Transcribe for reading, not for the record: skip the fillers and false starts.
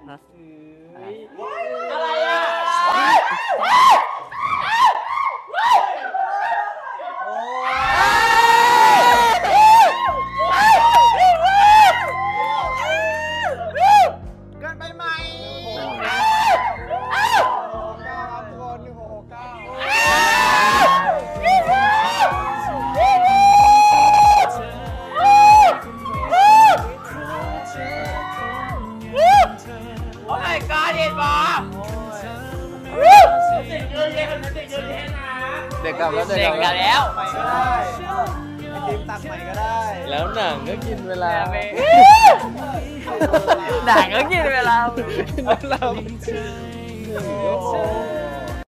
อะไรอ่ะเกินไปไหมโอ้ยกอดเด็ดบอเด็กกลับแล้วเด็กกลับแล้วไปก็ได้ไอติมตักใหม่ก็ได้แล้วหนังก็กินเวลาหนังก็กินเวลาเรา